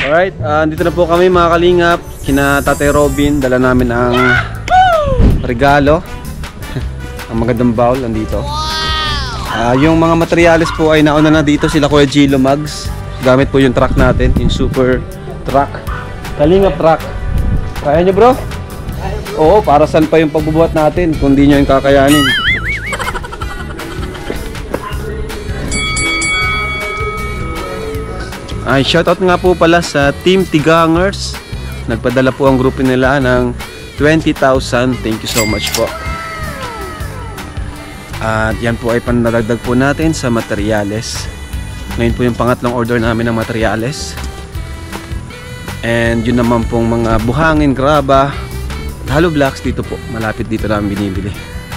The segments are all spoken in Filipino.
Alright, dito na po kami mga kalingap. Kina Tatay Robin, dala namin ang regalo. Ang magandang bowl nandito. Yung mga materyales po ay nauna na dito sila Kuya Gilo Mags. Gamit po yung truck natin, yung super truck. Kalingap truck. Kaya nyo bro? Oo, para saan pa yung pagbubuhat natin kung di nyo yung kakayanin. Ay, shoutout nga po pala sa Team Tigangers. Nagpadala po ang grupo nila ng 20,000. Thank you so much po. At yan po ay panadagdag po natin sa materyales. Ngayon po yung pangatlong order namin ng materyales. And yun naman pong mga buhangin, graba, hollow blocks dito po. Malapit dito namin binibili.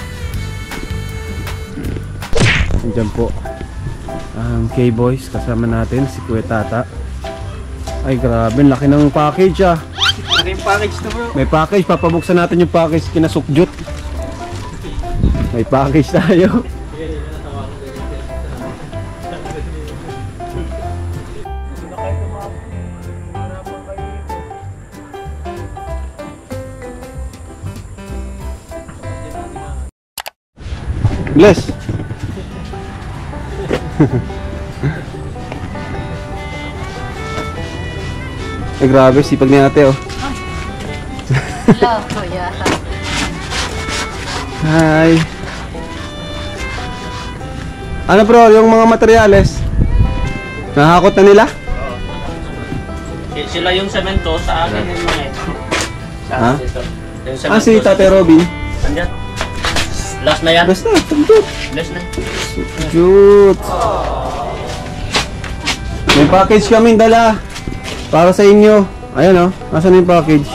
Diyan po ang K-Boys, kasama natin si Kuya Tata. Ay grabe, laki ng package ah. Laki yung package na bro. May package, papabuksan natin yung package kina Sukjut. May package tayo. Bless. Eh grabe, sipag ni ate oh. Hello, kuya. Hi. Ano bro, yung mga materyales? Nahakot na nila? Sila yung semento, sa akin yung mga ito. Ha? Yung Si Tatay Robin. Andyan. Last na yan. Basta, tundot. Last na. Cute. May package kaming dala para sa inyo. Ayan oh, nasaan yung package?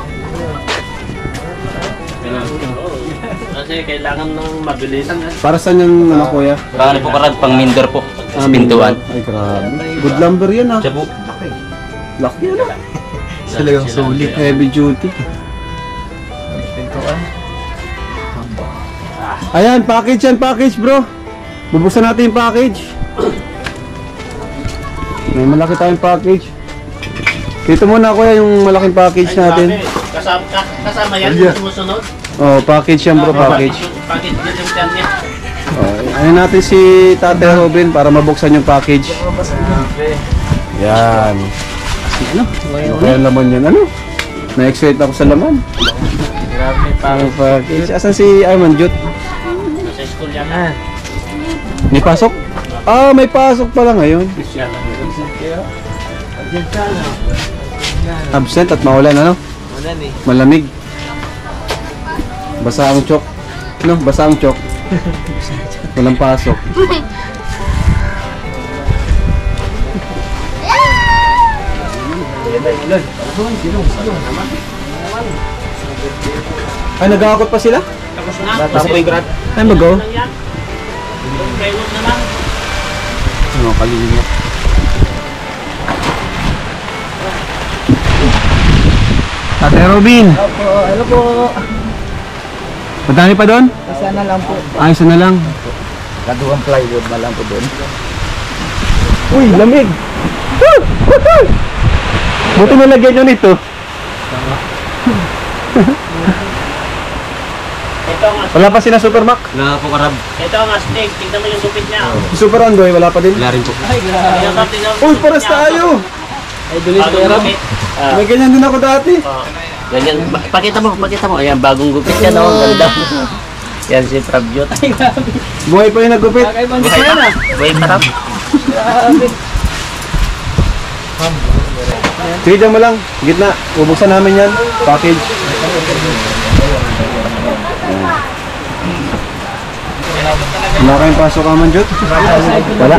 Kasi kailangan ng mabilisan. Para saan yung ano kuya? Marami po karag pang minder po. Sa pintuan. Ay grabe. Good lumber yan ah. Siya po. Laki yan ah. Talagang sulit. Heavy duty. Pintuan. Ayan, package yan, package bro. Bubuksan natin yung package. May malaki tayong package. Dito muna kuya yung malaking package natin. Kasama yan yung sumusunod. Oh, package yan bro, package. Package din yung tiyan niya. Oh, ano natin si Tatay Robin para mabuksan yung package. Yan. Ano? Ano kaya laman yan? Ano? Na-excite ako sa laman. Grabe Package. Asan si Arman Jut? Sa school yan. May pasok? Ah, may pasok pala ngayon. Absent at maulan, ano? Malamig. Basa ang chok. No, basa ang chok. Walang pasok. Ay, nag-aakot pa sila? Tapos na. Tapos po yung grad. Ay, mag-go. Payload na lang. Ano, kalingap. Tatay Robin! Ano po? Madami pa doon? Isa na lang po. Ay, isa na lang. Kaduhang plywood na lang po doon. Uy, lamig! Buti nalagyan nyo nito. Ito ang astig. Wala pa sila Supermac? Wala po karab. Ito ang astig. Tignan mo yung gupit niya. Super Ongoy, wala pa din? Wala rin po. Tignan mo. Uy, paras tayo! Ay, dulis Bagong gupit. May ganyan din ako dati. Ganyan. Pakita mo, pakita mo. Ayan, bagong gupit yan. Oh, ganda. Yan si Prabyot. Buhay pa yung nagupit. Buhay pa. Buhay pa. Sige, dyan mo lang. Gitna. Bubuksan namin yan. Package. Wala kayong pasok ka man, Jut? Wala.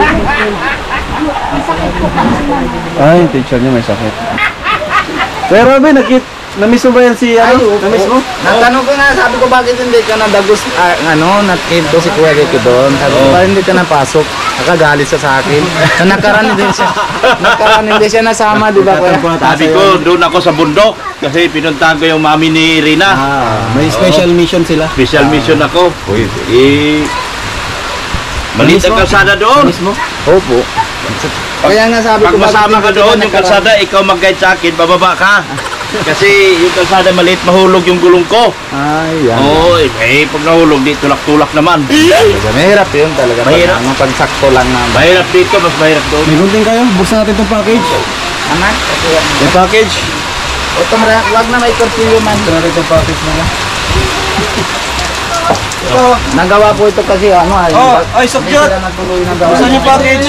Ay, teacher niya may sakit. Pero Robin, namiss mo ba yan si ano? Namiss mo? Natanong ko nga, sabi ko bakit hindi ka nadagos, nakito si Kuya Ricky doon. Sabi ko, bakit hindi ka napasok? Nakagalit siya sa akin. So, nakaraan hindi siya nasama, di ba Kuya? Sabi ko, doon ako sa bundok kasi pinuntahan ko yung mami ni Rina. May special mission sila. Special mission ako. Maliit ang kalsada doon. Namiss mo? Opo. Kaya nga sabi Pag ko, masama ka bakit doon, hindi yung ka nakaraan? kalsada, ikaw mag-guide sa akin, bababa ka. Kasi yung kalsada maliit, mahulog yung gulong ko. Ay, yan. Oo, pag nahulog, di tulak-tulak naman. Mahirap yun talaga. Mahirap. Ang pagsakto lang na. Mahirap dito, mas mahirap doon. May gunting kayo, buksan natin itong package. Anak, May package. wag na may kursilyo man. Buksan natin itong package na. Ito, nagawa po ito kasi ano ay. Ay, Sokyot! Hindi sila natuloy na gawa. Buksan yung package.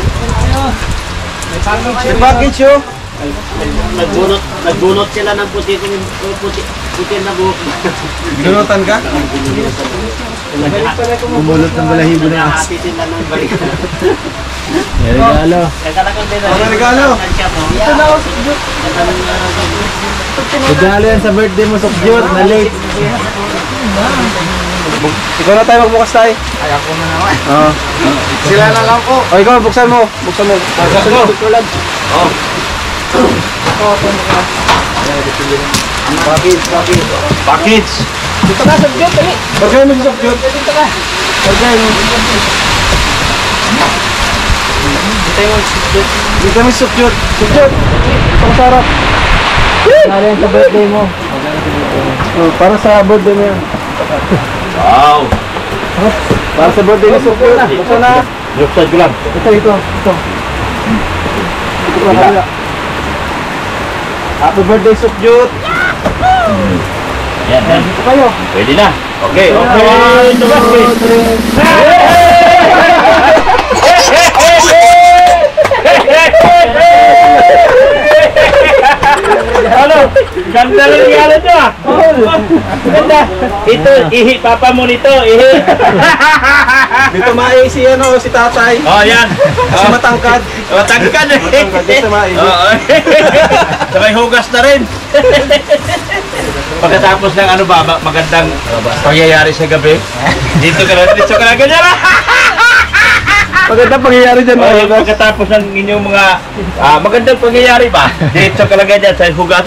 May package yun. Nagbunot sila ng puti na buhok. Binunutan ka? Bumulot ng balahibo na yung ati sila ng balik. Regalo. Ano regalo? Ito na ako. Regalo yan sa birthday mo, Sokyot, na late. Ikaw na tayo magbukas tayo. Ay, ako na naman. Oo. Sila na lang po. O ikaw, buksan mo. Buksan mo. Buksan mo. Tulad. Package. Package! Dito ka, Sokyot, dali. Bagay mo si Sokyot. Dito ka. Bagay mo. Dito mo si Sokyot. Sokyot. Ito ka sarap. Regalo yan sa birthday mo. Para sa birthday mo yan. Wow! Para sa birthday ni Sokyot. Buksan na. Buksan ko lang. Ito. Ito ka kabila. Happy birthday, Sokyot. Yan, yan. Ito kayo. Pwede na. Okay, okay. Ito ba? Ano? Ganda ng regalo ito ah. Ganda. Ito, ihi. Papa mo nito, ihi. Dito si si tatay. Oh, yan. Kasi matangkad. Matangkad eh. Dito maihi. Oo. Sabay hugas na rin. Pagkatapos ng ano ba, magandang pangyayari sa gabi. Dito ka na ganyan. Maganda pangyayari dyan. Oh, yung pagkatapos ng inyong mga magandang pangyayari ba? Dito ka lang ganyan sa hugas.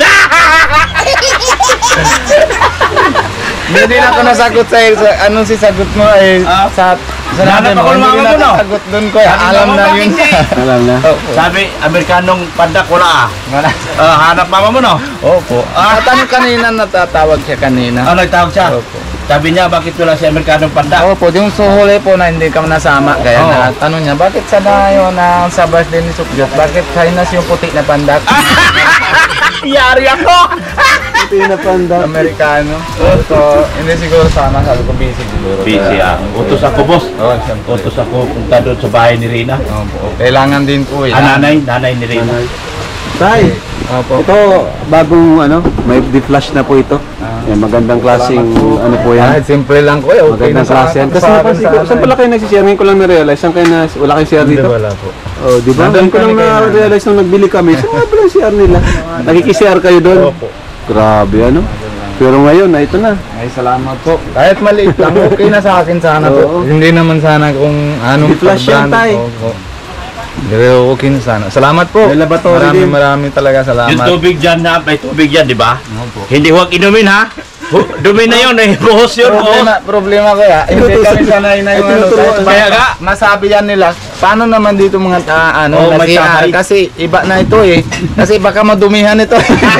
Hindi na ako nasagot sa anong sagot mo ay sa Nanap ako ng mga Hindi mo, no? na sagot doon ko. Alam na yun. Alam na. Sabi, Amerikanong pandak wala hanap mama mo no? Opo. Tanong kanina, natatawag siya kanina. Nagtawag siya? Opo. Sabi niya, bakit wala si Amerikanong pandak? Opo, yung suhuli po na hindi ka nasama. Kaya na tanong niya, bakit sana yun sa birthday ni Sokyot? Bakit China yung puti na pandak? Yari ako! Ito yung napanda. Amerikano. So, hindi siguro sana. Sabi ko busy siguro. Busy Utos ako boss. Oo, siyempre. Utos ako punta doon sa bahay ni Rina. Opo. Kailangan din po eh. Nanay ni Rina. Tay, Opo. ito bagong may di-flash na po ito. Yan, magandang klaseng ano po yan. Simple lang ko eh. Okay Magandang klase yan. Kasi napansin ko, saan pala kayo nagsishare? Ngayon ko lang na-realize. Saan kayo wala kayong share dito? Wala po. Oh, di ba? Ngayon ko lang na-realize nung nagbili kami. Saan nga pala yung share nila? Nakikishare kayo doon? Opo. Grabe, ano? Pero ngayon, ito na. Ay, salamat po. Kahit maliit lang, okay na sa akin sana Oo. po. Hindi naman sana kung anong I-flash yan, pag-brand. tay. Opo. Pero okay na sana. Salamat po. May laboratory din. Marami talaga Yung salamat. tubig dyan may tubig yan, di ba? Opo. Hindi huwag inumin ha? Dumi na yun eh. Buhos yun, buhos. Problema ko ya. Hindi kami sanay na yung ano. Tinuturuan. Kaya nga. Masabi yan nila, paano naman dito mga Oo, may nag-iar? sabay. Kasi iba na ito eh. Kasi baka madumihan ito.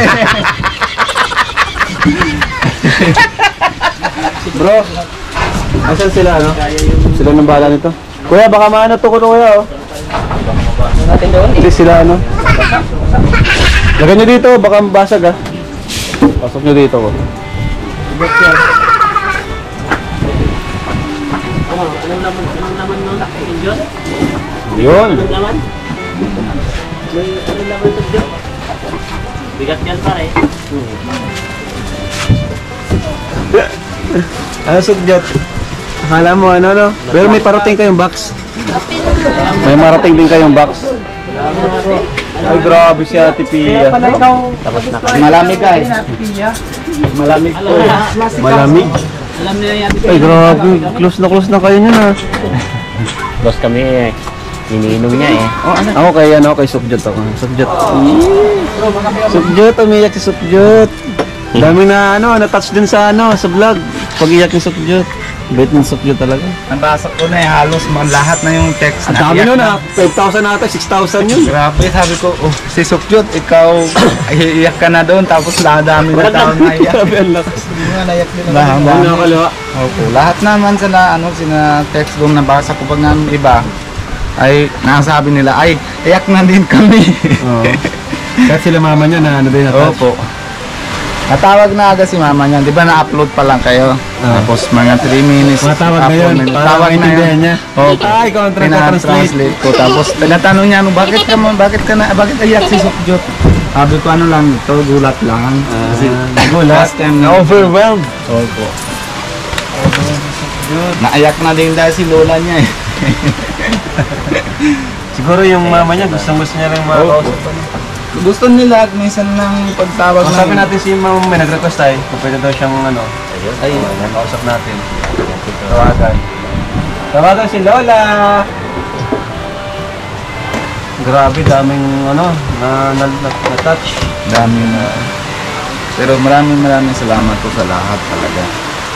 Bro, asan sila, ano? Sila nang bahala nito. Kuya, baka maano to ko kuya, oh. Hindi sila, ano? Lagyan nyo dito, baka mabasag, ah. Pasok nyo dito, oh. Anong laman nun? Diyos? Yun. Anong laman? Anong laman ng Diyos? Bigat yan pare. Ano, sugyot? Akala mo, ano, no? Pero may parating kayong box. May marating din kayong box. Ay, grabe si Ate Pia. Malamig guys. Malamig to. Malamig? Alam niya yan. Ay, grabe. Close na kayo niyan, ah. Boss kami iniinom niya eh. Ako kay Sugyot ako. Sugyot. Sugyot, umiyak si Sugyot. Dami na na-touch din sa sa vlog. Pag-iyak ni Sugyot. Bait ng Sukyot talaga. Nabasa ko na halos mga lahat na yung text Ang na. dami Iyak nun na. 5,000 nata, 6,000 yun. Grabe, sabi ko, oh, si Sukyot, ikaw, iiyak ka na doon, tapos dami na tao na iyak. Grabe ang lakas. Lahat, Ano nakalawa? Opo, lahat naman sila, sina text doon nabasa ko pag ng iba, ay nasabi nila, ay, iyak na din kami. Oo. Kahit sila mama niya na ano din natas. Opo. Natawag na agad si mama niya, di ba na-upload pa lang kayo? Tapos mga 3 minutes. Matawag na yun. upload Para Tawag na maintindihan yun. niya. Opo. Ay, ikaw ang translate. Translate ko. Tapos tinatanong niya, bakit iyak si Sukyot? Sabi ko, ano lang ito, gulat lang. Kasi Nagulat. last time Overwhelmed. Opo. Naiyak na din dahil si lola niya eh. Siguro yung mama niya, gusto niya rin makakausap. Gusto nila minsan ng pagtawag Kausapin natin si mama may nag-request tayo. Kung pwede daw siyang ano. Ay, kausap natin. Tawagan. Tawagan si Lola! Grabe, daming ano, na-touch. Dami na. Pero maraming salamat po sa lahat talaga.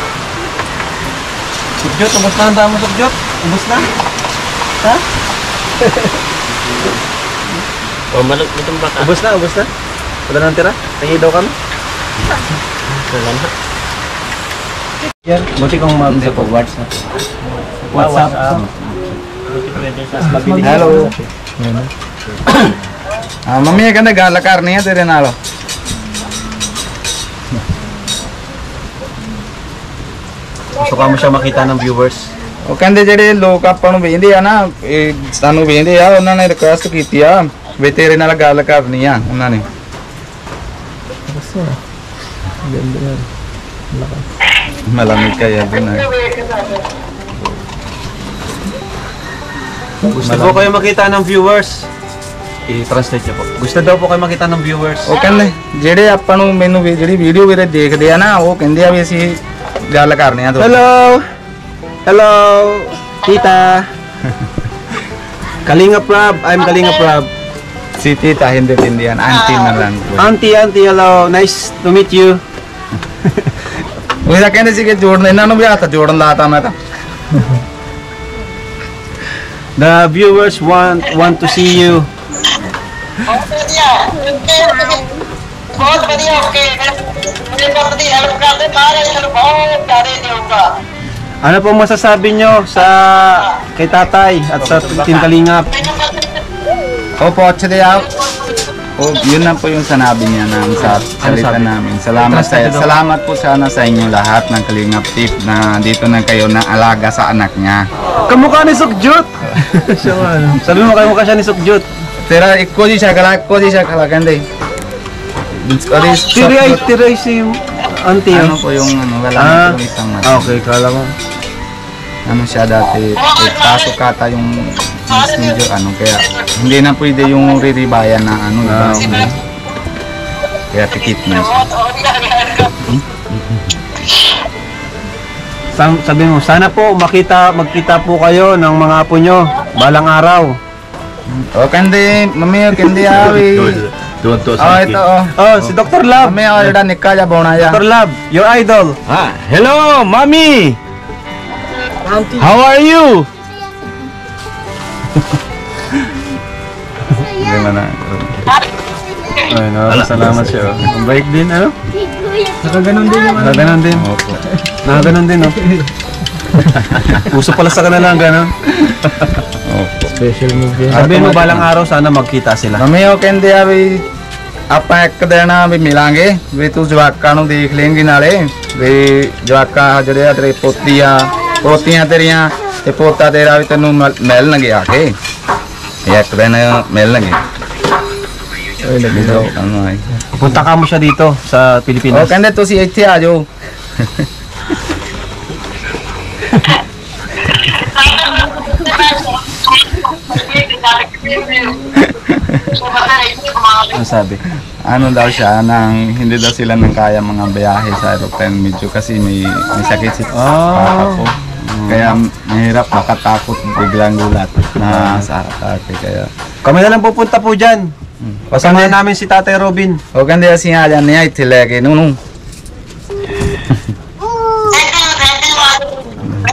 Sukyot, ubos na ang damo, Sukyot? Ubos na? Ha? O, malog itong baka. Ubos na, ubos na? Wala nang tira? Tingin daw kami? Wala na. Yan, buti kong mag-sa po. WhatsApp. Hello. Mamaya ka nag-alakar niya, Terenalo. Gusto ka mo siya makita ng viewers. ਉਹ ਕਹਿੰਦੇ ਜਿਹੜੇ ਲੋਕ ਆਪਾਂ ਨੂੰ ਵੇਖਦੇ ਆ ਨਾ ਇਹ ਸਾਨੂੰ ਵੇਖਦੇ ਆ ਉਹਨਾਂ ਨੇ ਰਿਕੁਐਸਟ ਕੀਤੀ ਆ ਵੀ ਤੇਰੇ ਨਾਲ ਗੱਲ ਕਰਨੀ ਆ ਉਹਨਾਂ ਨੇ malamig kaya dun ay. Gusto po kayo makita ng viewers. I-translate niyo po. Gusto daw po kayo makita ng viewers. ਉਹ ਕਹਿੰਦੇ ਜਿਹੜੇ ਆਪਾਂ ਨੂੰ ਮੈਨੂੰ ਜਿਹੜੀ ਵੀਡੀਓ ਵੀਰੇ ਦੇਖਦੇ ਆ ਨਾ ਉਹ ਕਹਿੰਦੇ ਆ ਵੀ ਅਸੀਂ ਗੱਲ ਕਰਨੀ ਆ ਤੁਹਾਡੇ Hello! Hello! Tita! Kalinga Prab! I'm Kalinga Prab. si tita hindi tindihan auntie na lang Auntie, hello! Nice to meet you. ਉਹ ਤਾਂ ਕਹਿੰਦੇ ਸੀ ਕਿ ਜੋੜਨ ਇਹਨਾਂ ਨੂੰ ਵੀ ਹੱਥ ਜੋੜਨ ਲਾਤਾ ਮੈਂ ਤਾਂ The viewers want to see you. ਬਹੁਤ ਵਧੀਆ ਓਕੇ ਮੇਰੇ ਪੁੱਤ ਦੀ ਹੈਲਪ ਕਰਦੇ ਸਾਰੇ ਤੁਹਾਨੂੰ ਬਹੁਤ ਜ਼ਿਆਦਾ ਦੇਊਗਾ Ano po masasabi nyo sa kay tatay at sa Team Kalingap? o puchde ਆ ਉਹ yun na po yung sanabi niya ng sa salita sabi? namin. Salamat po sana sa inyo lahat ng Kalingap Tip na dito na kayo na alaga sa anak niya. Kamukha ni Sukyot! Sabi mo kamukha siya ni Sukyot. Tera ਇੱਕੋ ਜੀ ਸ਼ਕਲ ਆ ਇੱਕੋ ਜੀ ਸ਼ਕਲ ਆ ਕਹਿੰਦੇ Tiray si auntie. ano po yung ano wala na po yung isang mata. Okay, kala ko. Ano siya dati pasok kata yung mas medyo ano kaya hindi na pwede yung riribayan na ano diba? Kaya tikit na siya. ਬਹੁਤ ਵਧੀਆ Sabi mo, sana po magkita po kayo ng mga apo nyo balang araw. O kandi mamaya kandi awi oh ito oh Oh, si Dr. Love. mamaya oh ਜਿਹੜਾ ਨਿੱਕਾ ਜਿਹਾ ਬੋਣਾ ਜਿਹਾ Dr. Love, your idol. Hello, mommy. How are you? hindi man na Ay, salamat siya. Ang bait din, ano? Nakaganon din naman. Nakaganon din. opo Nakaganon din, no? Uso pala sa kanila ang ganon. opo Special move yan. Sabi mo, balang araw sana magkita sila. Mummy ਉਹ ਕਹਿੰਦੇ ਆ ਵੀ ਆਪਾਂ ਇੱਕ ਦਿਨ ਵੀ ਮਿਲਾਂਗੇ ਵੀ ਤੂੰ ਜਵਾਕਾਂ ਨੂੰ ਦੇਖ ਲੇਂਗੀ ਨਾਲੇ ਵੀ ਜਵਾਕਾਂ ਜਿਹੜੇ ਆ ਤੇਰੇ ਪੋਤੀ ਆ ਪੋਤੀਆਂ ਤੇਰੀਆਂ ਤੇ ਪੋਤਾ ਤੇਰਾ ਵੀ ਤੈਨੂੰ ਮਿਲਣਗੇ ਆ ਕੇ ਇੱਕ ਦਿਨ ਮਿਲਣਗੇ ਓਏ ਲੱਗੀ ਜਵਾਕਾਂ ਨੂੰ ਆਈ Punta ka mo siya dito sa ਉਹ Pilipinas. ਕਹਿੰਦੇ ਤੁਸੀਂ ਇੱਥੇ ਆ ਜਾਓ Ano sabi? ano daw siya nang hindi daw sila nang kaya mga biyahe sa aeroplane medyo kasi may sakit si papa ko. Kaya mahirap makatakot biglang gulat na sa atake kaya Kami na lang pupunta po dyan. Kasama namin si Tatay Robin. ਉਹ ਕਹਿੰਦੇ ਅਸੀਂ ਆ ਜਾਂਦੇ ਆ ਇੱਥੇ ਲੈ ਕੇ ਨੂੰ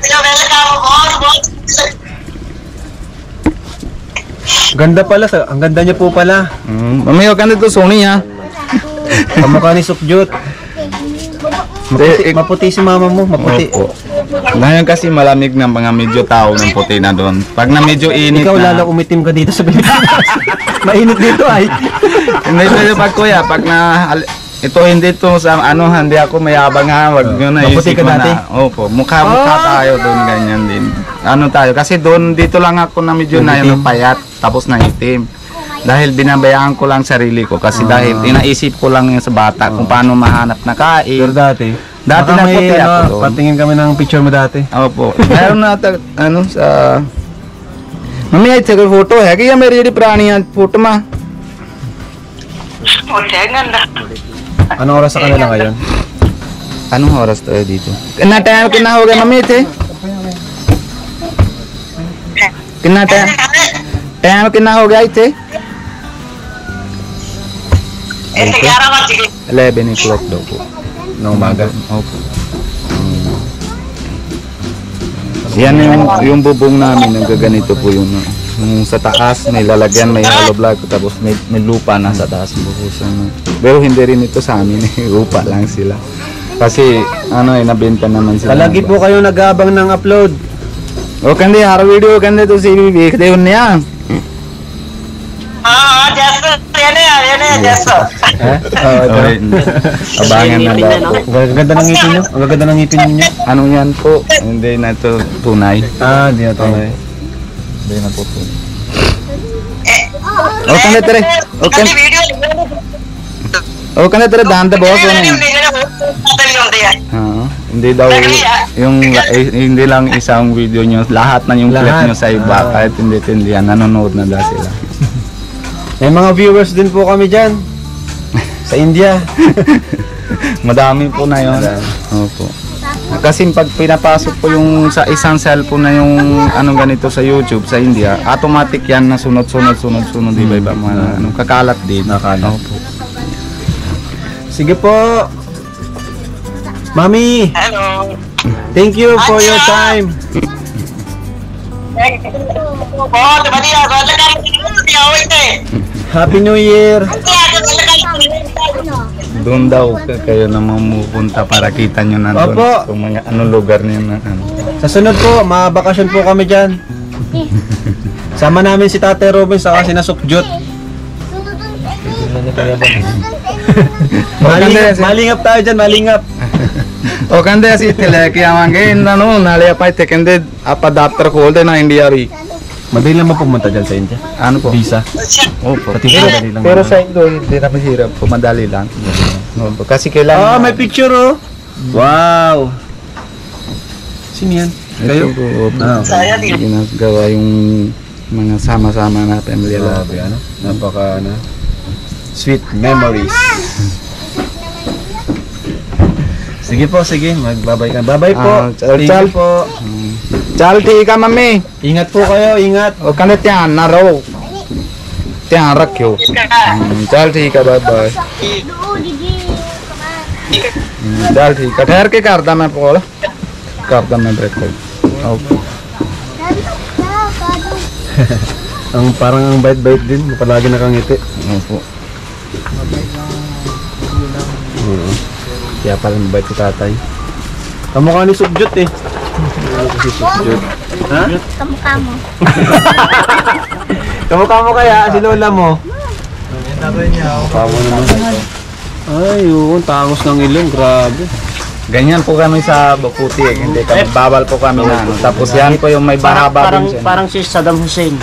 Ganda pala, ang ganda niya po pala. Mamaya ka nito, Sony ha. Kamukha ni Sukjut. Maputi si mama mo, maputi. Opo. Ngayon kasi malamig na mga medyo tao ng puti na doon. Pag na medyo init Ikaw na. lalo umitim ka dito sa Pilipinas. Mainit dito ay. Hindi pwede pag kuya, pag na ito hindi to sa ano, hindi ako mayabang ha, wag nyo na Maputi isip ka mo dati? na. Opo, mukha tayo doon, ganyan din. Ano tayo, kasi doon dito lang ako na medyo na Itim. payat, tapos na itim. Dahil binabayaan ko lang sarili ko, kasi dahil inaisip ko lang yung sa bata kung paano mahanap na Pero kain. dati. Dati baka na may, puti ako ano, doon. patingin kami ng picture mo dati. Opo, meron na ano sa... Mami, ਇੱਥੇ ਕੋਈ ਫੋਟੋ ਹੈਗੀ ਆ ਮੇਰੀ ਜਿਹੜੀ ਪੁਰਾਣੀ ਆ ਫੋਟੋ ਮਾ? Anong oras sa kanila ngayon? Anong oras tayo dito? Kiੰਨਾ ਟਾਈਮ ਕਿੰਨਾ ਹੋ ਗਿਆ ਮੰਮੀ ਇੱਥੇ? ਕਿੰਨਾ ਟਾਈਮ ਕਿੰਨਾ ਹੋ ਗਿਆ ਇੱਥੇ? 11 o'clock daw po. Ng umaga. Opo. Yan yung bubong namin, nagaganito po yung sa taas, may lalagyan, may hollow block, tapos may lupa na sa taas. Pero hindi rin ito sa amin, lupa lang sila. Kasi ano nabenta naman sila. Palagi po kayo nag-aabang ng upload. ਉਹ ਕਹਿੰਦੇ ਹਰ ਵੀਡੀਓ ਕਹਿੰਦੇ ਤੁਸੀਂ ਵੀ ਵੇਖਦੇ ਹੁੰਨੇ ਆ abangan na daw po. Ang ganda ng ngipin nyo. Ang ganda ng ngipin nyo. Ano yan po? Hindi na ito tunay. Di na to. Hindi na po tunay. ਉਹ ਕਹਿੰਦੇ ਤੇਰੇ ਉਹ ਕਹਿੰਦੇ ਤੇਰੇ ਦੰਦ ਬਹੁਤ ਸੋਹਣੇ ਹਾਂ hindi daw yung hindi lang isang video nyo, lahat na yung clip nyo sa iba kahit hindi yan, nanonood na daw sila. May mga viewers din po kami dyan. Sa India. Madami po na yun. Opo. Kasi pag pinapasok po yung sa isang cellphone na yung ano ganito sa YouTube sa India, automatic yan na sunod, iba-iba mga ano, kakalat din. Nakalat. Opo. Sige po. Mami, Hello. thank you for your time. बहुत बढ़िया Happy New Year. Doon daw kayo na mamupunta para kita nyo na doon Opo. kung mga anong lugar niyo na ano. Sa sunod po, mabakasyon po kami dyan. Sama namin si Tate Robin saka si Nasukjut. Malingap tayo dyan, malingap. ਉਹ ਕਹਿੰਦੇ ਅਸੀਂ ਇੱਥੇ ਲੈ ਕੇ ਆਵਾਂਗੇ ਇਹਨਾਂ ਨੂੰ ਨਾਲੇ ਆਪਾਂ ਇੱਥੇ ਕਹਿੰਦੇ ਆਪਾਂ ਦਫ਼ਤਰ ਖੋਲਦੇ ਨਾ ਇੰਡੀਆ ਵੀ Madali lang ba pumunta dyan sa India? ano po Visa? Opo. Pati madali lang. Pero sa Indo hindi na mahirap po, madali lang. Opo. Kasi kailangan May picture oh. Wow. Sino yan? Kayo? Ito po, opo. Okay. Ginagawa yung mga sama-sama na pamilya lang. Grabe, ano? Napaka, sweet memories. Sige po, sige. Magbabay ka. Bye-bye po. Thank you po. ਚੱਲ ਠੀਕ ਆ mummy Ingat po kayo, ingat. ਉਹ ਕਹਿੰਦੇ ਧਿਆਨ ਨਾਲ ਰਹੋ ਧਿਆਨ ਰੱਖਿਓ ਚੱਲ ਠੀਕ ਆ ਬਾਏ ਬਾਏ ਚੱਲ ਠੀਕ ਆ ਠਹਿਰ ਕੇ ਕਰਦਾ ਮੈਂ ਕਾਲ ਕਰਦਾ ਮੈਂ break okay Parang ang bait-bait din. Palagi nakangiti. opo Kaya pala mabait si tatay. Kamukha ni Sukjut eh. Si Sukjut. Ha? Kamukha mo. Kamukha mo kaya si lola mo? Kamukha mo naman. Ay, yun. Tangos ng ilong. Grabe. ganyan po kami sa Baputi hindi kami bawal po kami na ano. Tapos yan po yung may bahaba Parang, din siya parang si Saddam Hussein.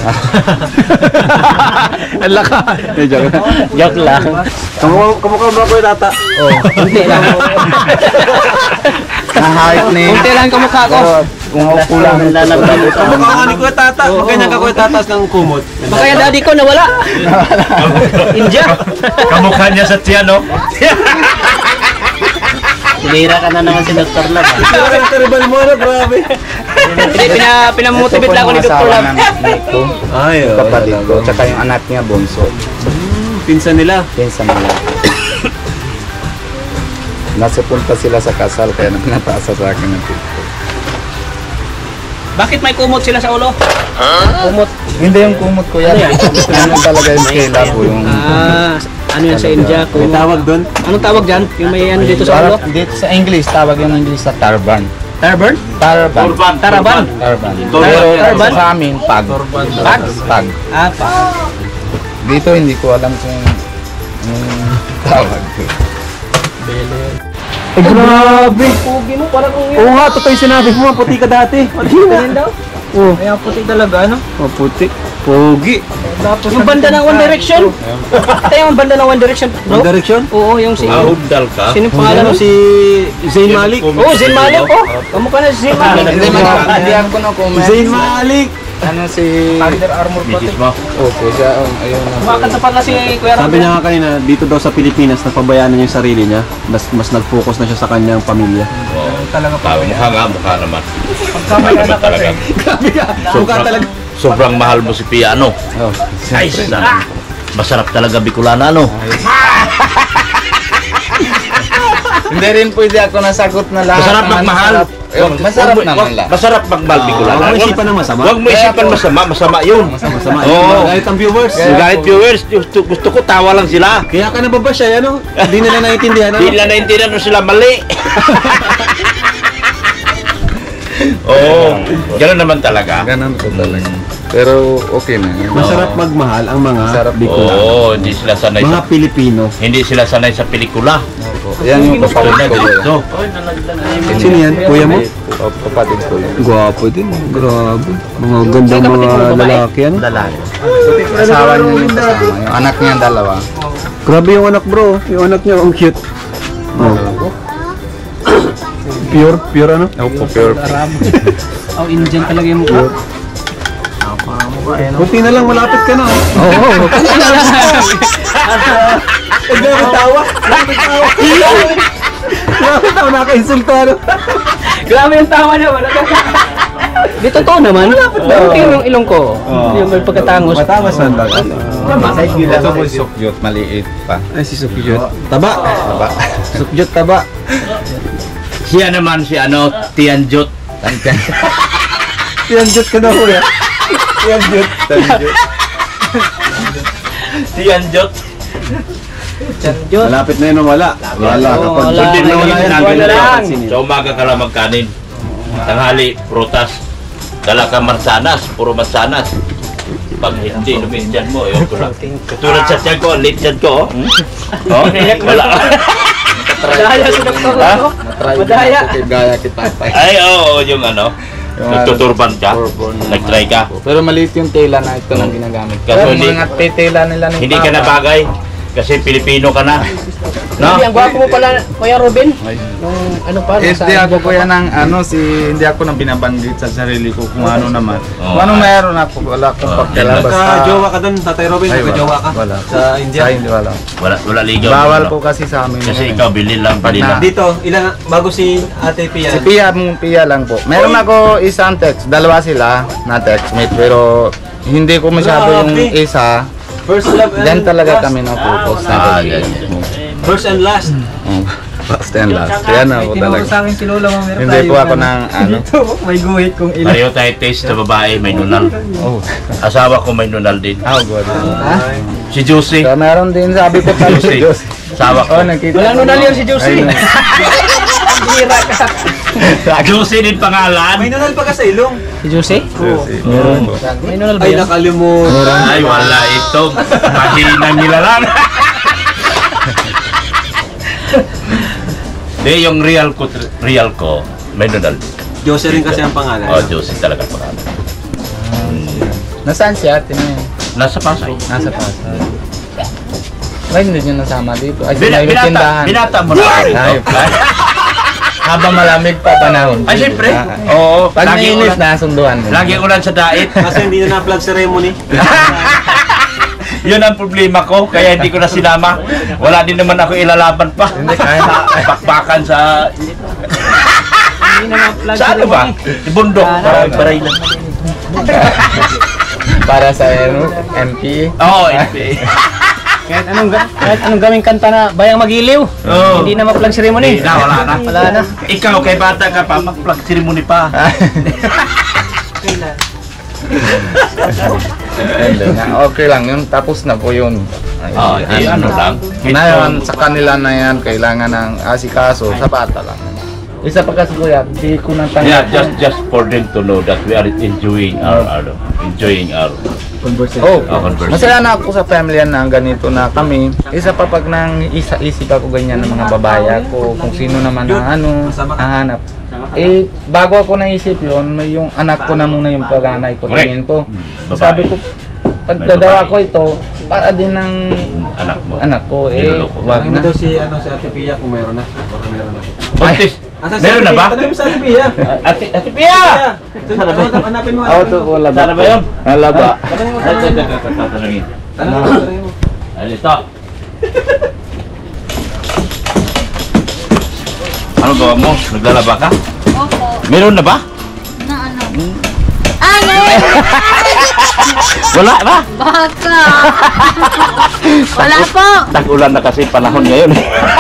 Ang laka. Joke. Joke lang. Kamukha mo ko yung tata? Oh, hindi lang. kahit ni Kunti lang kamukha ko. kung upo lang Kamukha nga ni Kuya Tata. Ganyan ka Kuya Tatas ng kumot. Baka yung daddy ko nawala. India. Kamukha niya sa tiyan, no? Sinira ka na naman si Dr. Lab. Grabe, terrible mo na. Grabe. Hindi, pinamotivate lang ako ni Dr. Lab. Ito, Ay, kapatid ko, tsaka yung anak niya, bunso. Pinsan nila. Pinsan nila. Nasa punta sila sa kasal, kaya napasa sa akin ng picture. Bakit may kumot sila sa ulo? Kumot. Hindi yung kumot ko yan. Ano talaga yung kela po yung... Ano yan sa India? May tawag doon. Anong tawag dyan? Yung may ano dito sa ulo? Dito sa English, tawag yung English sa tarban. Turban? Tarban. Taraban? Tarban. Turban. Pero sa amin, pag. Pag? Pag. Pag. Dito hindi ko alam kung tawag ko. Grabe! Pugi mo, parang kung Oo nga, totoo yung sinabi mo, puti ka dati. Ganyan daw? Oo. Kaya puti talaga, ano? Oh, puti. Pogi. Yung banda ng One Direction? Ito yung banda ng One Direction, One bro? Direction? Oo, yung si... Ahugdal ka? Sino yung pangalan Ano mo? si Zayn Malik? Oo, Zayn Malik, oh. Kamukha na si Zayn Malik. Hindi ako na comment. Zayn Malik! Ano si... Under Armour Misis mo? Okay, siya. Ayun na. Kumakanta pala si Kuya Sabi Robin. niya nga kanina, dito daw sa Pilipinas, napabayaan na niya yung sarili niya. Mas nag-focus na siya sa kanyang pamilya. Mukha naman. Pagkamay anak kasi. Grabe ka! Mukha talaga. Sobrang mahal mo si Piano. Oh, Ay, masarap talaga Bicolana, no? Hindi rin pwede ako nasagot na lahat. Masarap naman magmahal. Masarap naman lahat. Masarap magmahal Bicolana. Huwag mo isipan ng masama. Huwag mo isipan masama. Masama yun. Masama. Oo. Kahit ang viewers. Kahit viewers, gusto ko tawa lang sila. Kaya ka nababash ay ano? Hindi nila naiintindihan. Hindi nila naintindihan kung sila mali. Oo, gano'n naman talaga. Ganun po talaga. Pero okay na. Masarap magmahal ang mga Masarap. Bicolano. Oo, hindi sila sanay Mga sa Pilipino. hindi sila sanay sa pelikula. Yan yung kapatid ko. Ito. Sino yan? Kuya mo? Kapatid ko yun. Gwapo din. Grabe. Mga gandang mga lalaki. Ano? Lalaki. Asawa niya yung kasama. Yung anak niya dalawa. Grabe yung anak bro. Yung anak niya ang cute. Oh. Pure ano? Opo, pure. Oh, Indian talaga yung mukha. Kunti na lang, malapit ka na. Oo. Kunti na lang. Grabe tawa. Grabe tawa. Grabe tawa, naka-insulta. Grabe yung tawa niya, wala ka. Di totoo naman. Buti yung ilong ko. Yung may pagkatangos. Matangos man ba? Ito po sukyot, maliit pa. Ay, si Sukyot. Taba. Taba. Sukyot taba. Siya naman si Tianjot. Tiyanjot ka na kuya. Tiyanjot. Tianjot. Diyos. Malapit na yun o wala? Wala. Kapag Wala. hindi na wala yan, Wala hindi na lang. papansinin. Sa umaga ka lang magkanin. Tanghali, prutas. Dala ka mansanas, puro mansanas. Pag hindi, luminsan mo, ewan ko lang. Katulad sa tiyan ko, ang late tiyan ko. Oh, wala. Madaya si Dr. Rocco. Madaya. Gaya kita pa. Ay, oo, yung nagtuturban ka, Turban naman. nag-try ka. Pero maliit yung tela na ito nang ginagamit. Kaso Pero hindi- mga tela nila ng Hindi ka na bagay, kasi Pilipino ka na. No? Hindi, ang gwapo mo pala, Kuya Robin. Nung ano pa, nasa Hindi ako India kuya ng hindi ako nang binabanggit sa sarili ko kung ano naman. Oh. Kung ano meron ako, wala akong pagkala. Nagka-jowa ka doon, Tatay Robin, Ay, nagka-jowa ka. wala. Sa India. Sa hindi wala. Wala ligaw. Bawal wala. po kasi sa amin. Kasi yun. ikaw, bilhin lang. Dito, ilan, bago si Ate Pia. Si Pia lang po. Meron ako isang text, dalawa sila na textmate pero hindi ko masyado yung Grabe. isa. First love and Diyan talaga last. kami na-focus na. Ah, yan. First and last. First and last. Kaya na ako talaga. akin si Lola mo, meron Hindi po ako ng ano. may guhit kong Pareho tayo taste sa babae, may nunal. Oh, Asawa ko may nunal din. good. Si Juicy. So, meron din sabi ko tayo si Juicy. Diyos. Asawa ko. Oh, nakita. Walang nunal yun si Josie. Ayun. Bira ka. Juicy din pangalan. May nunal pa ka sa ilong. Si Josie? Meron po. May nunal ba Ay, yan? nakalimutan. Ay, wala ito. Mahina nila lang. Di, yung real ko, may nunal din. Jose rin kasi ang pangalan. Oh, Juicy talaga pangalan. Nasaan siya? Tingnan. Nasa Pasay. Nasa Pasay. Ay, hindi nyo nasama dito. Ay, may tindahan. Binata mo na ako rito. Ay, habang malamig pa panahon. Ay, siyempre. Oo. Pag Lagi mainit ulan. na, sunduan mo. Lagi ulan sa dait. Kasi hindi na na-plug ceremony. Yun ang problema ko, kaya hindi ko na sinama. Wala din naman ako ilalaban pa. Hindi, kahit Pakpakan sa... Hindi na ma-plug Sa ano ba? Bundok. Baray lang. para sa ano, MP. Oo, NPA. Kahit anong gaming kanta na bayang magiliw. Oo. Hindi na ma-plug ceremony. Hindi na, wala na. Wala na. Ikaw, kay bata ka pa, mag-plug ceremony pa. Hindi nga, okay lang yun. Tapos na po yun. Ano lang. Ngayon, sa kanila na yan, kailangan ng asikaso sa bata lang. Isa pa kasi kuya, di ko nang Yeah, tanggap. just for them to know that we are enjoying our Oh, conversation. masaya na ako sa family na ganito na kami. Isa pa pag nang isip ako ganyan ng mga babae ko, kung sino naman ang hahanap. Eh, bago ako naisip yun, may yung anak ko na muna yung paganay ko, Correct. tingin ko. Babae. Sabi ko, pagdadawa ko ito, para din ng Anak mo. ko, eh, Niloloko. wag na. si Ate Pia kung meron na. Baka meron na. Buntis, meron na ba? Tanong mo sa Ate Pia. Ate Pia! Hanapin mo. Oh, ito po, laba. Sana ba yun? Laba. Tatanungin. Ano ito? Ano gawa mo? Naglalaba ka? Opo. Meron na ba? Na ano? Ano? Wala ba? Baka. Wala po. Tag-ulan na kasi panahon ngayon.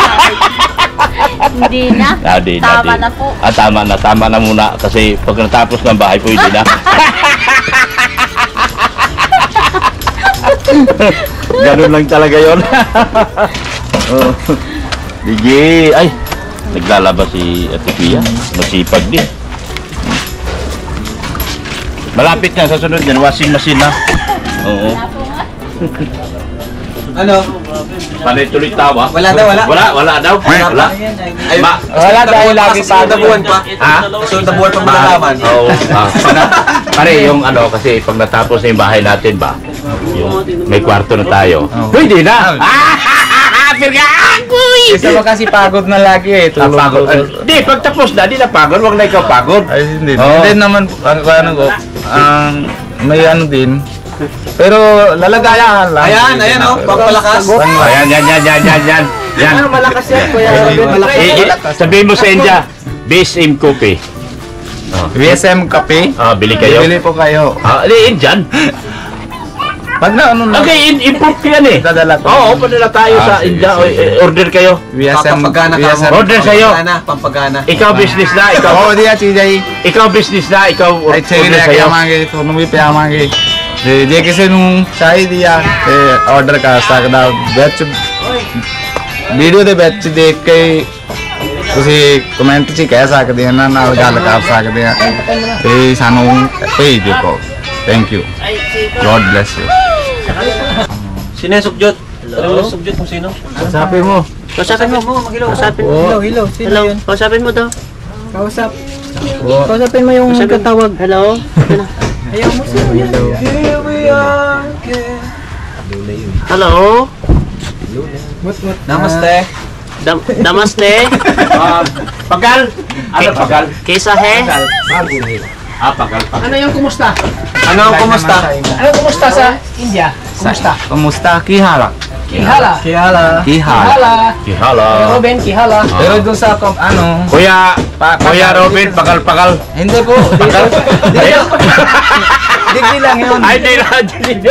Hindi na. Tama na po. Tama na muna kasi pag natapos ng bahay pwede na. Ganun lang talaga yon. Oh. Sige, ay, naglalaba si Ate Pia. Masipag din. Malapit na sa sunod yan, washing machine na. Oo. Ano? Panay tuloy tawa. Wala daw, wala. Wala daw. Wala. Ay, Wala dahil lagi pa. buwan pa. Ha? So, buwan pa malalaman. Oo. Pare, yung ano, kasi pag natapos na yung bahay natin ba, yung may kwarto na tayo. Pwede na! Pirga! Isa pa kasi pagod na lagi eh. Tulog. Pagod. Di, pag tapos na, di na pagod. Huwag na ikaw pagod. Ay, hindi. Oo. Hindi naman, ano ko, may ano din. Pero lalagayan lang. Ayan, oh, pagpalakas. Ayan, yan. Yan. Malakas yan, Kuya Robin. Sabihin mo sa India, BSM Coffee. VSM Kape. Bili kayo. Bili po kayo. Indian. Pag na ano na. Okay, import yan eh. Dadala ko. Oo, padala tayo sa sige, India. sige. Order kayo. Pampagana ka mo. Order sa'yo. Pampagana. Ikaw business na, ikaw. Oo, diya, CJ. Ikaw business na, ikaw Ay, sige order na, sa'yo. kaya mange. Tunong may piyamangi. Di kasi nung sahi diya, order ka sa kada batch. Video de batch देख के ਤੁਸੀਂ ਕਮੈਂਟ 'ਚ ਕਹਿ ਸਕਦੇ ਆ ਨਾਲ ਗੱਲ ਕਰ ਸਕਦੇ ਆ ਤੇ ਸਾਨੂੰ ਭੇਜ ਦਿਓ thank you God bless you Sino yung sugyot? Hello? Sugyot kung sino? sabi mo Kausapin mo. Kausapin mo. Hello. Hello. Kausapin mo daw. Kausap. Kausapin mo yung katawag. Hello. Hello. Namaste. Namaste. Pagal. Ano pagal? Kesa he. Pagal. Ano yung kumusta? Ano ang kumusta? Ano kumusta sa India? Kumusta? kumusta kihala Kihala. Kihala. Kihala. Kihala. Ruben, kihala. pero doon sa ano Kuya Robin, pagal. hindi po digdi lang yun Ay, di na.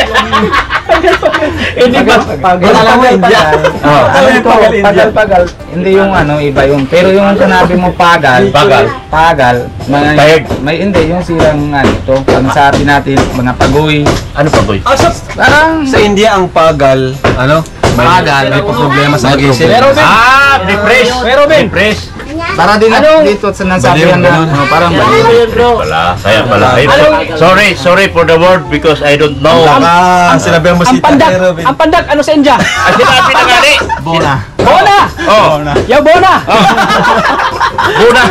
Hindi ba? alam mo India pagal hindi yung ano iba yung pero yung sinabi mo pagal Tayag. may hindi yung silang ano to ano sa atin natin mga pagoy Ano pa, boy? parang Sa India, ang pagal, ano? pagal May problema sa pag-isip. Depress. Depress. para din dito sa nasabihan na ano, parang baliw. Kaya pala. Sorry for the word because I don't know. Sinabi mo si Ang pandak, ano sa India? Sinabi na nga ni. Bona. Bona! Oh. Yo, Bona! Buna.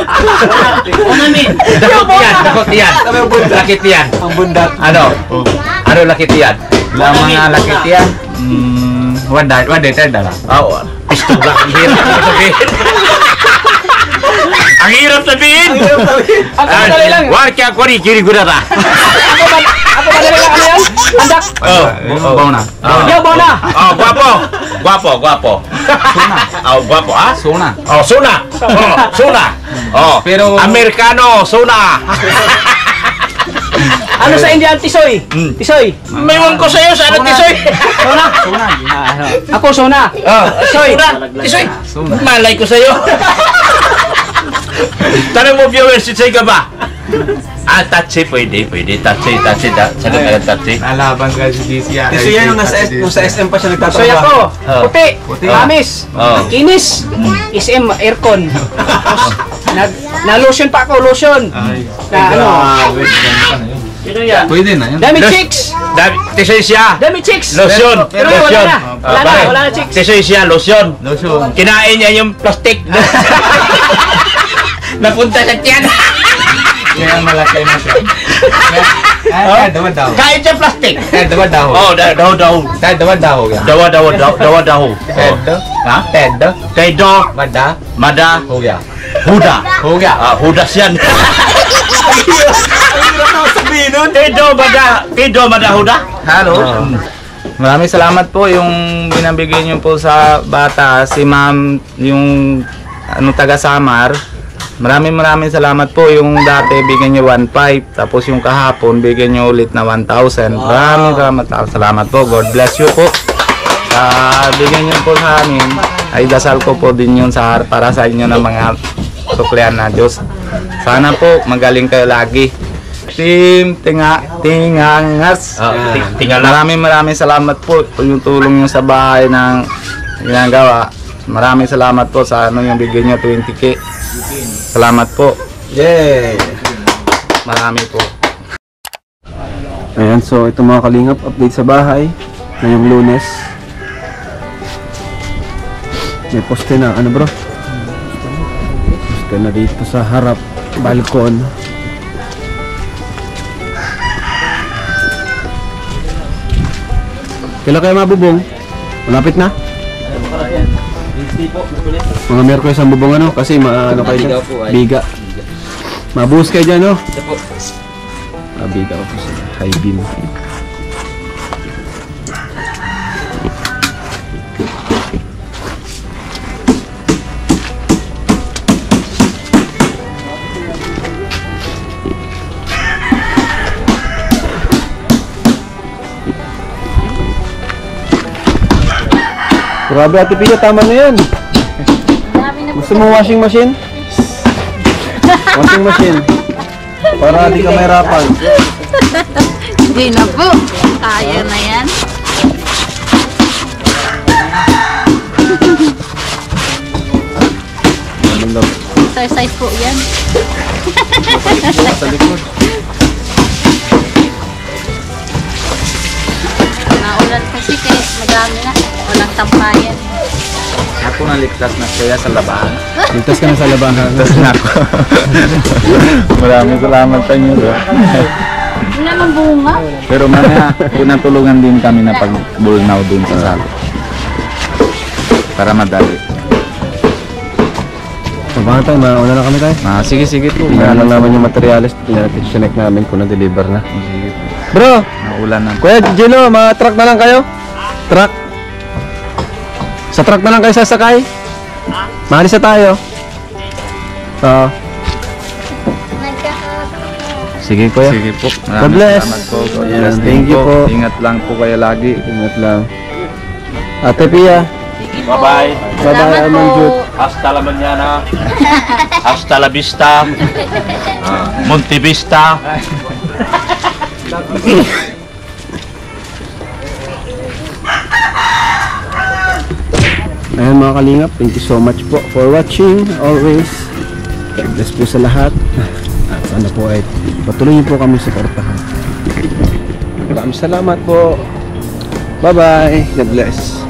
Dakot yan. Lakit yan. Ang bundak. Ano lakit yan? Lang mga lakit yan. Waday terdala. Pistol lang. Ang hirap sabihin. Ang hirap sabihin. Ako madali lang. Warka ko rin, kiri ko na ta. Ako madali lang. Ano yan? Pandak. Bona. Yo, Bona! Guwapo. Guwapo, ha? Sona. Suna. Pero- Amerikano, Suna. Ano sa India? Tisoy. Tisoy. Mayroon ko sa'yo, sana tisoy. Sona. Ako, Sona. Tisoy. Tisoy. Malay ko sa'yo. Tanong mo, viewers, tisoy ka ba? Tatsi, pwede. Tatsi. Sagot na tatsi. Nalaban ka si DC. Kasi yan yung nasa SM pa siya Soy nagtatrabaho. ako. Puti. Amis. Oh. Kinis. SM aircon. Na lotion pa ako, lotion. Na ano? Sino yan? Pwede na yun. Dami chicks. Tisoy siya. Dami chicks. Lotion. Pero wala na. Wala na chicks. Tisoy siya, lotion. Lotion. Kinain niya yung plastic. Napunta sa tiyan. Kaya malaki na siya. Kaya daw. Kain siya plastic. Kaya daw. Oh, daw. Kaya daw. Dawa. Ted. Ha? Ted. Kay do. Mada. Huda. Huga. Hudas yan. Kay do, mada, huda. Halo. Maraming salamat po yung binabigay niyo po sa bata, si ma'am, yung taga Samar. Maraming salamat po. Yung dati bigyan niyo 1.5, tapos yung kahapon bigyan niyo ulit na 1,000. Maraming salamat po. God bless you po. Bigyan niyo po sa amin. Ay dasal ko po din yun para sa inyo ng mga suklian na Diyos. Sana po magaling kayo lagi. Team Tingangas. Maraming salamat po yung tulong nyo sa bahay ng ginagawa. Maraming salamat po sa yung bigyan nyo 20k. Salamat po. Yay! Marami po. Ayan, so ito mga kalingap, update sa bahay ngayong Lunes. May poste na, ano bro? Poste na dito sa harap, balkon. Kailan kayo mabubong? Malapit na? Mga Miyerkules ang bubong ano? Kasi ano kayo dyan? Biga. Mabuhos kayo dyan, no? Biga ako sa high beam. Grabe Ate Pia, tama na yan. Gusto mo washing machine? Washing machine. Para di ka mahirapan. Hindi na po. Kaya na yan. Exercise po yan. Sa likod. Naulan kasi kaya madami na. Walang tampayan. Ako naligtas na kaya sa labahan. Ligtas ka na sa labahan. Ligtas na ako. Maraming salamat sa inyo. Wala naman bunga. Pero mamaya, pinatulungan din kami na pagbulnaw dun sa salo. Para madali. Sabahan tayo, mauna na kami tayo. Sige po. Tingnan lang naman yung materials. Tingnan namin kung na-deliver na. Sige po. Bro! Naulan na. Kuya Gino, truck na lang kayo? Truck? Sa truck na lang kayo sasakay? Maalis na tayo. Oo. Sige kuya. Sige po. God bless. Salamat po. God Ayan, bless. thank you po. Ingat lang po kayo lagi. Ingat lang. Ate Pia. Bye-bye. Bye-bye, Salamat Alman po. Jud. Hasta la mañana. Hasta la vista. Monte Vista. Ayan mga kalingap, thank you so much po for watching always. God bless po sa lahat. At sana po ay patuloy niyo po kami suportahan. Maraming salamat po. Bye bye. God bless.